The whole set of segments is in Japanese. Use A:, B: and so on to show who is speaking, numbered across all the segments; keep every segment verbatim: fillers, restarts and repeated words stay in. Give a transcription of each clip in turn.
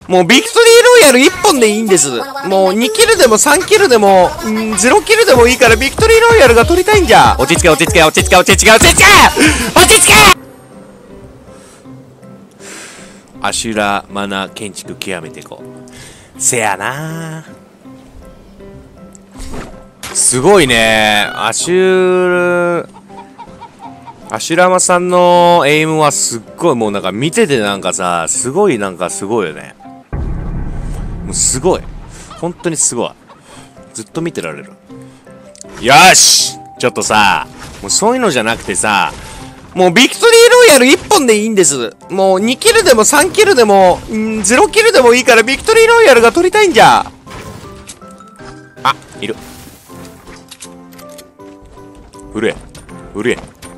A: もうビクトリーロイヤルいっぽんでいいんです。もうにキルでもさんキルでも、んゼロキルでもいいからビクトリーロイヤルが取りたいんじゃ。落ち着け落ち着け落ち着け落ち着け落ち着け落ち着け。アシュラマナ建築極めていこう。せやなすごいね。アシューアシュラマさんのエイムはすっごい、もうなんか見ててなんかさ、すごいなんかすごいよね。もうすごい。本当にすごい。ずっと見てられる。よしちょっとさ、もうそういうのじゃなくてさ、もうビクトリーロイヤルいっぽんでいいんです。もうにキルでもさんキルでも、んゼロキルでもいいからビクトリーロイヤルが取りたいんじゃ。あ、いる。うれ。うれ。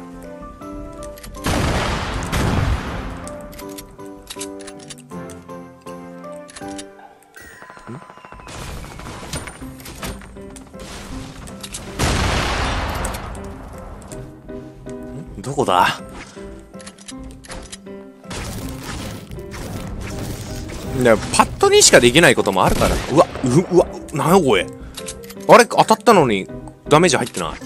A: どこだ。ね、パッとにしかできないこともあるから。うわ、う、うわ、なんやこれ。あれ、当たったのにダメージ入ってない。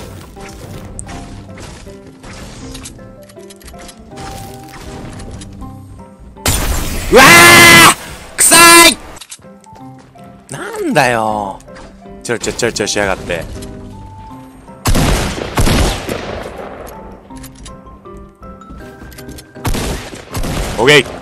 A: うわー、くさい。なんだよ。ちょろちょろちょろちょろしやがって。オッケー。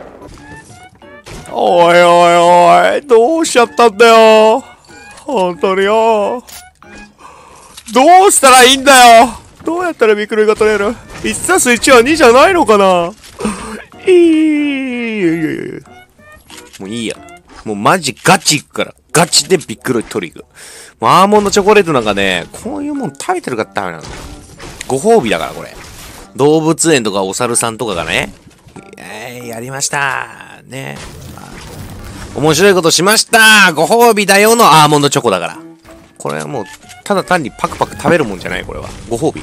A: おいおいおい、どうしちゃったんだよ。本当によ。どうしたらいいんだよ。どうやったらビクロイが取れる？ いちたすいち はにじゃないのかな。いい。もういいや。もうマジガチいくから。ガチでビクロイ取り行く。もうアーモンドチョコレートなんかね、こういうもん食べてるからダメなの。ご褒美だからこれ。動物園とかお猿さんとかがね、えー、やりましたね。面白いことしましたご褒美だよのアーモンドチョコだから。これはもう、ただ単にパクパク食べるもんじゃない、これは。ご褒美。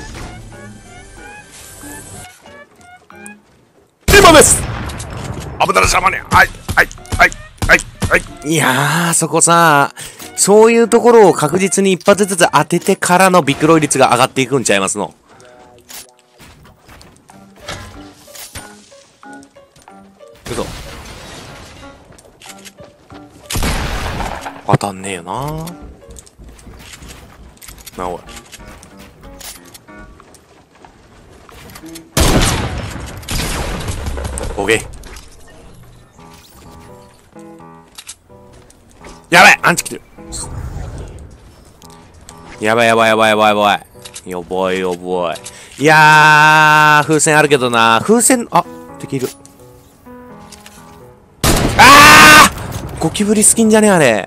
A: 今です危ならしゃまね。はい、はい、はい、はい、はい。いやー、そこさ、そういうところを確実に一発ずつ当ててからのビクロイ率が上がっていくんちゃいますの。嘘。当たんねえよな。なおい。オッケー。やばい、アンチ来てる。やばいやばいやばいやばいやばい。やばいやばい。いやー、風船あるけどな。風船、あ、敵いる。あー！ゴキブリスキンじゃねあれ。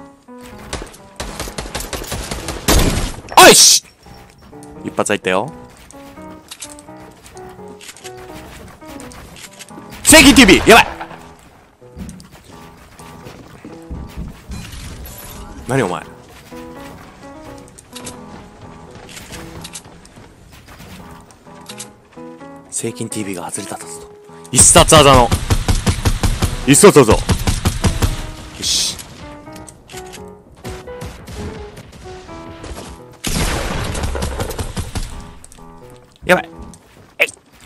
A: おいし！一発入ったよ。セキ ティービー！ やばい！何お前。セイキン ティービー が外れたぞ。必殺技の。必殺技。よし。やばい。えい。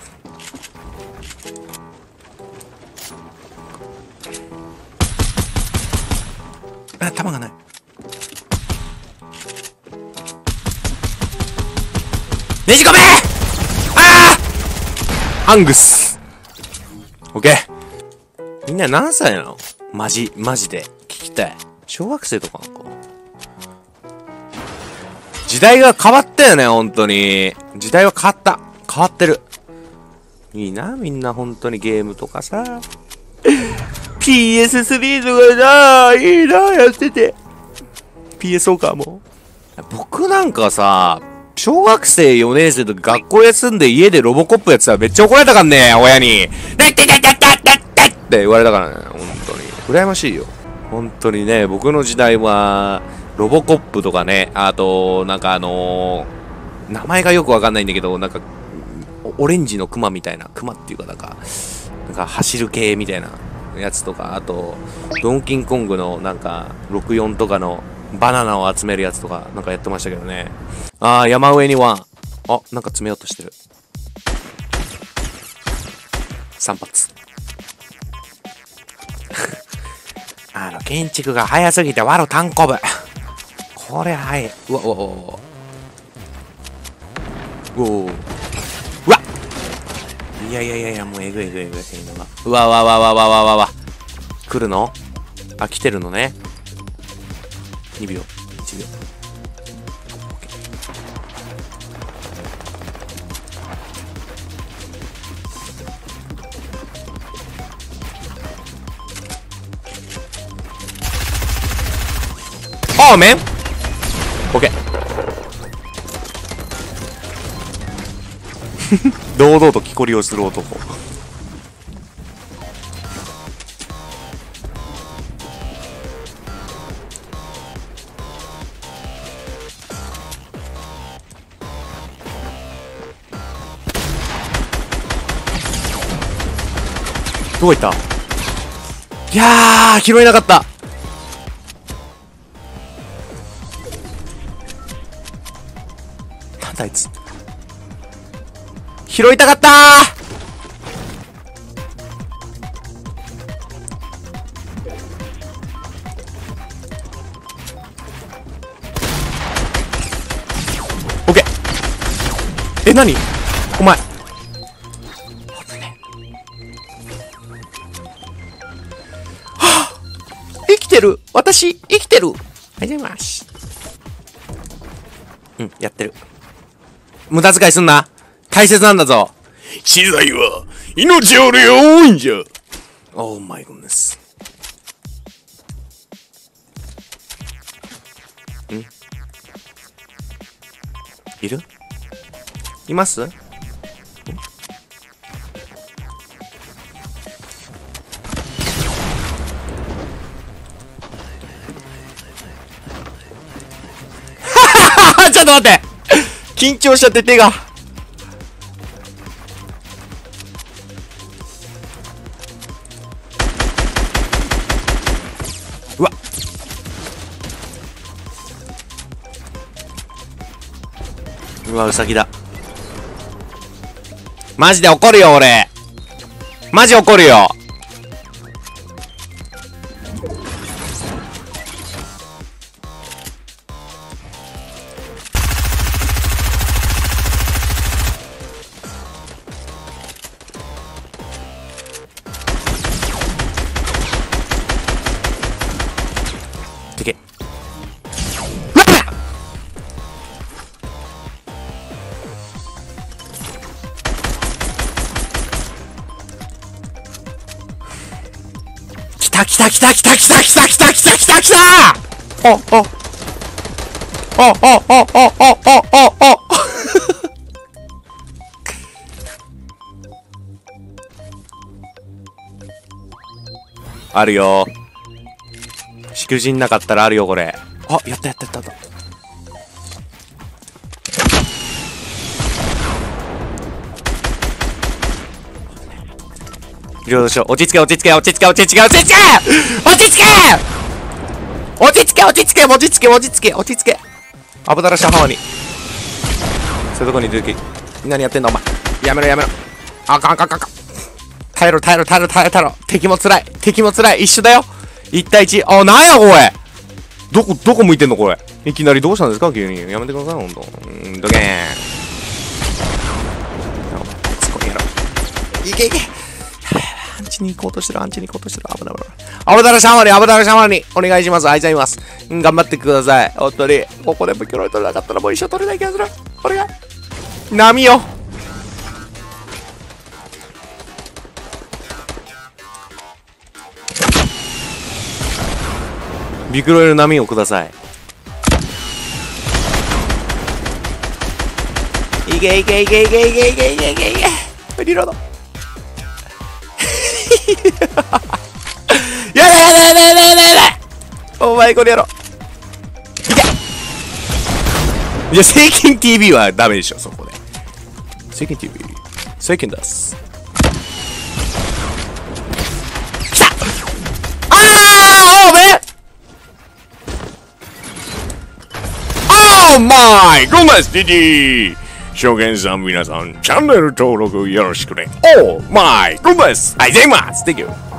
A: あ、弾がない。ねじ込め！ああ！アングス。オッケー。みんな何歳なの？マジ、マジで。聞きたい。小学生とかなんか。時代が変わったよね、ほんとに。時代は変わった。変わってる。いいな、みんなほんとにゲームとかさ。ピーエススリー とかさ、いいな、やってて。ピーエスオー かも。僕なんかさ、小学生よねん生と学校休んで家でロボコップやってたらめっちゃ怒られたからね、親に。だってだってだってだってって言われたからね、ほんとに。羨ましいよ。ほんとにね、僕の時代は、ロボコップとかね、あと、なんかあのー、名前がよくわかんないんだけど、なんか、オレンジのクマみたいな、クマっていうかなんか、なんか走る系みたいなやつとか、あと、ドンキンコングのなんか、ろくじゅうよんとかのバナナを集めるやつとか、なんかやってましたけどね。あー、山上にワン。あ、なんか詰めようとしてる。さん発。あの、建築が早すぎてワロ単コブ。これはい。うわ、うわ、うわ、うわ。うわ、うわ。いやいやいやいや、もうえぐいえぐいえぐい。うわうわうわうわうわうわうわうわ。来るの？あ、来てるのね。にびょう。いちびょう。オーメンオッケー。堂々と木こりをする男。どこ行った？いやー、拾えなかった。なんだあいつ。拾いたかったー。オッケー。え、なに？お前。はぁ、生きてる。私、生きてる。ありがとうございます。うん、やってる。無駄遣いすんな。大切なんだぞ。資材は命より多いんじゃ。オーマイゴッネス。ん？いる？います？ちょっと待って、緊張しちゃって手が。うわっ、うわ、ウサギだ。マジで怒るよ俺。マジ怒るよ。てけ。来た来た来た来た来た来た来た来た来た来た。おおおおおおおおおお。あるよ。しくじんなかったらあるよこれ。あ、やったやったやったやった。よいしょ、落ち着け落ち着け落ち着け落ち着け落ち着け落ち着け落ち着け落ち着け落ち着け落ち着け落ち着け。アブダラシャハワに。そういうとこに出てき。何やってんだお前。やめろやめろ。あかんあかんあかん。耐えろ耐えろ耐えろ耐えろ耐えろ。敵も辛い敵も辛い。一緒だよ。一対一。あ、なんやこれ。どこどこ向いてんのこれ。いきなりどうしたんですか急に。やめてくださいほんと。うんどけーん。突っ込みやろ。いけいけ。アンチに行こうとしてるアンチに行こうとしてる。危ない危ない。アブダラシャワーにアブダラシャワーにお願いします。あいちゃいます。うん、頑張ってください。本当にここで武器ロイ取れなかったらもう一生取れない気がする。お願い。波よ。ビクロイの波をください。いけいけいけいけいけいけいけいけいけ。リロード。やだやだやだやだやだやだ。お前これやろ。いけ。いや、聖剣 ティーブイ はダメでしょそこで。聖剣 ティーブイ 聖剣出す。きた。 オーマイゴーメス ジージー 証券さん皆さんチャンネル登録よろしくね。オーマイゴーメスありがとうございます Thank you